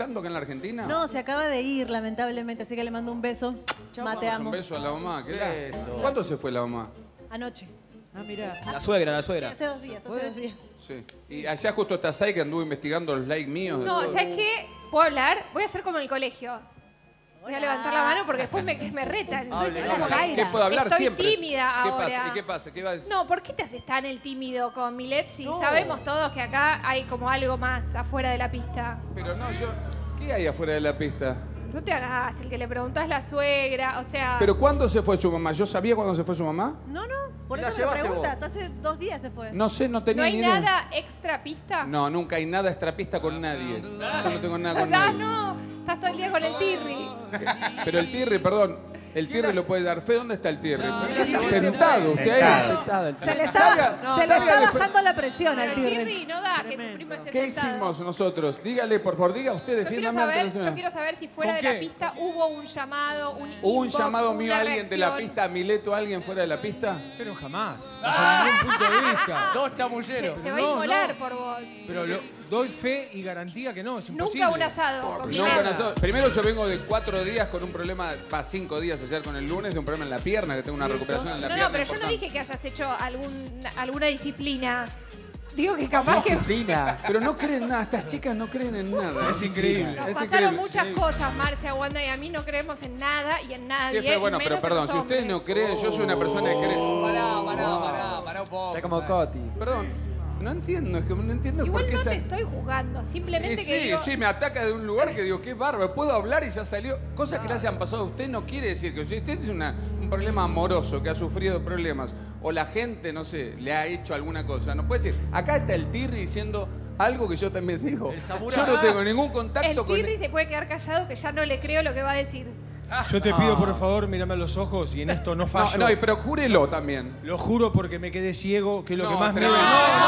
acá en la Argentina? No, se acaba de ir, lamentablemente, así que le mando un beso. Ma, te amo. Un beso a la mamá. ¿Cuándo se fue la mamá? Anoche. Ah, mira. La suegra, la suegra. Hace 2 días, hace 2 días. Sí. Y allá justo está Sai que anduvo investigando los likes míos. No, ¿sabes qué? ¿Puedo hablar? Voy a hacer como en el colegio. Voy a levantar la mano porque después me retan. Entonces, ¿Qué puedo hablar estoy siempre? tímida ahora. ¿Qué pasa? ¿Y qué pasa? ¿Qué va a decir? No, ¿por qué te haces tan el tímido con Milet si sabemos todos que acá hay como algo más afuera de la pista? Pero no, ¿qué hay afuera de la pista? No te hagas el que le preguntás a la suegra, o sea... ¿Pero cuándo se fue su mamá? ¿Yo sabía cuándo se fue su mamá? No, por eso me lo preguntas. Hace 2 días se fue. No sé, no tenía ¿No hay ni idea. nada extra pista? No, nunca hay nada extrapista con nadie. Yo no tengo nada con nadie. No, estás todo el día con el tirri. Pero el tirri, perdón, el tirri lo puede dar fe. ¿Dónde está el tirri? Sentado, usted ahí. Se le está bajando la presión al El tirri. tirri no da que tu primo esté ¿Qué sentado. hicimos nosotros? Dígale, por favor, diga usted, Yo quiero saber si fuera de la pista hubo un llamado, un ¿Hubo un inbox, llamado mío a una alguien de la reacción. pista, a Mileto, a alguien fuera de la pista? Pero jamás. Bajo ningún punto de vista. Dos chamulleros. Se va a inmolar por vos. Pero doy fe y garantía que no, es imposible. Nunca un asado. con No, Milet. primero yo vengo de 4 días con un problema, 5 días ayer con el lunes, de un problema en la pierna, que tengo una recuperación en la pierna. No, pero yo no importante. dije que hayas hecho alguna disciplina. Digo que capaz que... Pero no creen nada, estas chicas no creen en nada. Es increíble. Nos Es pasaron increíble. muchas cosas, Marcia, Wanda y a mí no creemos en nada y en nadie. Qué feo, y bueno, menos pero perdón, en si los ustedes no hombres. creen, yo soy una persona que cree. Pará un poco. Está como Coti. Perdón, no entiendo, es que no entiendo Igual por qué no te esa... estoy jugando, simplemente que digo... Sí, me ataca de un lugar que digo, qué bárbaro, puedo hablar y ya salió. Cosas que le hayan pasado a usted no quiere decir que si usted tiene un problema amoroso, que ha sufrido problemas, o la gente, no sé, le ha hecho alguna cosa, no puede decir, acá está el tirri diciendo algo que yo también digo. Yo no tengo ningún contacto El con... tirri se puede quedar callado que ya no le creo lo que va a decir. Yo te pido, por favor, mírame a los ojos y en esto no fallo. No, pero júrelo también. Lo juro porque me quedé ciego, que es lo que más tremendo.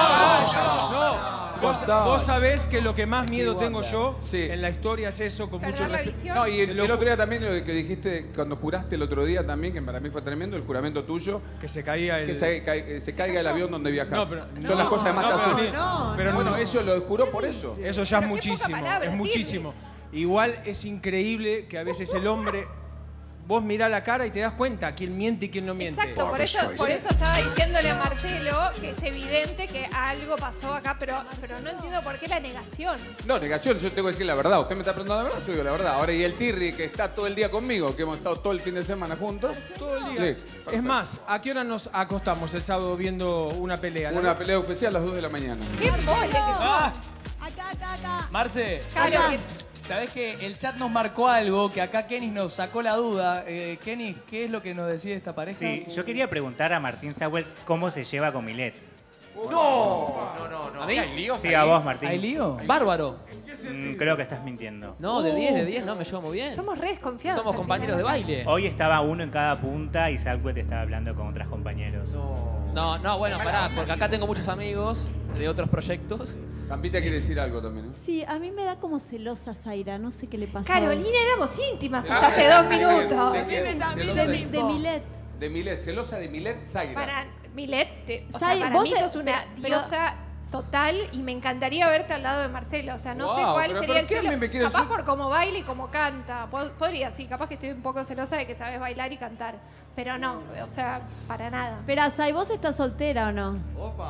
miedo... Vos sabés que lo que más miedo tengo yo Sí. en la historia es eso, con mucho Perder la respeto. visión. No, y el otro día también lo que dijiste cuando juraste el otro día también, que para mí fue tremendo, el juramento tuyo, Que se caía el... que se caiga el avión donde viajas. No, pero- Son las cosas que más te asustan. Pero Bueno, no, eso lo juró por eso. eso ya es Pero qué poca muchísimo, palabra, es muchísimo. Igual es increíble que a veces el hombre... Vos mirás la cara y te das cuenta quién miente y quién no miente. Exacto, por eso estaba diciéndole a Marcelo que es evidente que algo pasó acá, pero no entiendo por qué la negación. No, negación, yo tengo que decir la verdad. Usted me está preguntando la verdad, yo digo la verdad. Ahora, y el Tirri, que está todo el día conmigo, que hemos estado todo el fin de semana juntos. Todo el día. Sí, perfecto. Es más, ¿a qué hora nos acostamos el sábado viendo una pelea? Una pelea oficial a las 2 de la mañana. ¡Qué mole que Ah, Acá. Marce, Claro que- ¿sabés que el chat nos marcó algo que acá Kenny nos sacó la duda? Kenny, ¿qué es lo que nos decide esta pareja? Sí, yo quería preguntar a Martín Sauer cómo se lleva con Milet. ¿A mí? Sí, a vos, Martín. ¿Hay lío? Bárbaro. Creo que estás mintiendo. No, de 10, no, me llevo muy bien. somos re desconfiados. Somos al compañeros de final. baile. Hoy estaba uno en cada punta y Southwest estaba hablando con otros compañeros. No, bueno, pará, porque acá tengo muchos amigos de otros proyectos. Pampita quiere decir algo también, ¿eh? Sí, a mí me da como celosa Zaira, no sé qué le pasó. Carolina, éramos íntimas hasta hace 2 minutos. ¿De quién? De Milet. De Milet, celosa de Milet Zaira. Para Milet, o sea, Sai, para vos mí sos una pero- diosa total y me encantaría verte al lado de Marcelo. O sea, no sé Wow, cuál pero sería ¿por el qué a mí celo. me quieren- Capaz yo- por cómo baila y cómo canta. Podría, sí, capaz que estoy un poco celosa de que sabes bailar y cantar. Pero no, o sea, para nada. Pero, Sai, ¿vos estás soltera o no?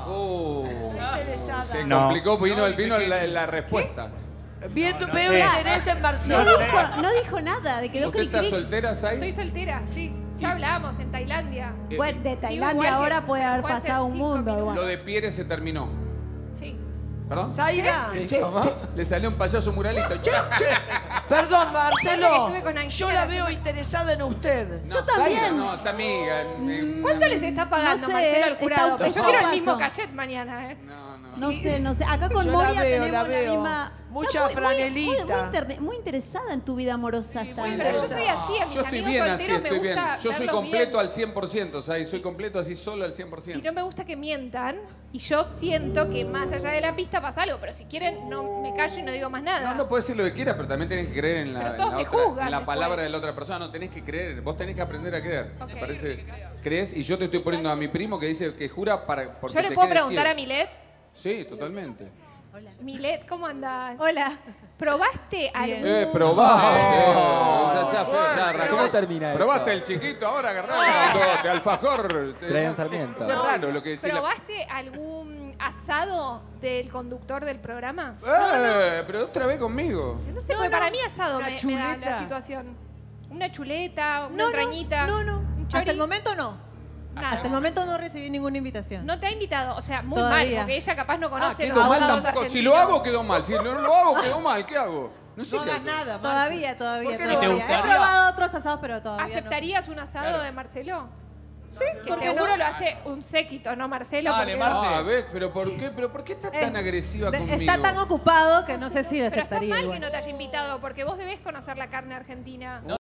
Se No. complicó, vino la respuesta. Veo interés en No Marcelo. dijo nada, de quedó ¿Usted está cri-cri. soltera, Zai? Estoy soltera, sí. Ya hablábamos en Tailandia. Bueno, de Sí, Tailandia igual que ahora puede haber fue hace pasado un 5 mundo. minutos. Igual. Lo de Pierre se terminó. Sí. ¿Perdón? Zaira. Le salió un payaso muralito. Che, che. Perdón, Marcelo. Estuve con Ángela Yo la hace- veo interesada en usted. No, Yo también. Zaira no, es amiga. ¿Cuánto les está pagando No sé, Marcelo al está jurado? un Porque yo poco quiero el paso. mismo cachet mañana, ¿eh? No sé. Acá con Yo Moria la veo, tenemos la la veo. misma... Mucha Está franelita. muy interesada en tu vida amorosa. está. Pero yo soy así, a mis Yo estoy amigos bien así, solteros me estoy bien. gusta Yo soy verlos completo bien. al 100%, Zai. Soy completo así solo al Y 100%. no me gusta que mientan. Y yo siento que más allá de la pista pasa algo. Pero si quieren, no me callo y no digo más nada. No puedes decir lo que quieras, pero también tenés que creer en Pero la, todos en la me otra- juzgan en la después. palabra de la otra persona. No tenés que creer. Vos tenés que aprender a creer. Ok. Me parece. ¿Crees? Y yo te estoy poniendo a mi primo que dice que jura porque ¿Yo le se puedo quede preguntar a ciego. Milet? Sí, totalmente. Milet, ¿cómo andás? Hola. ¿Probaste Bien. algún... Probaste. Ya arrancó. ¿Cómo termina eso? Probaste el chiquito, ahora agarraste alfajor. Brian Sarmiento. Qué raro lo que decís. ¿Probaste algún asado del conductor del programa? Pero otra vez conmigo. No sé, No, porque no. para mí asado Una me da la chuleta. situación. Una chuleta, una No, entrañita. no. un chori. Hasta el momento no. Nada. Hasta el momento no recibí ninguna invitación. No te ha invitado, o sea, muy Todavía. mal, porque ella capaz no conoce los quedó mal asados tampoco. argentinos. Si lo hago, quedó mal. Si no lo hago, quedó mal. ¿Qué hago? No sé qué hago. nada, Todavía. ¿Por qué no? ¿Te He gustaría? probado otros asados, pero todavía ¿Aceptarías un asado de Marcelo? Sí, Que ¿por qué seguro no? lo hace un séquito, ¿no, Marcelo? Dale, Porque- Marce. ¿Ves? ¿Pero por qué está tan agresiva conmigo? Está tan ocupado que no sé si le Pero está aceptaría mal igual. que no te haya invitado, porque vos debés conocer la carne argentina.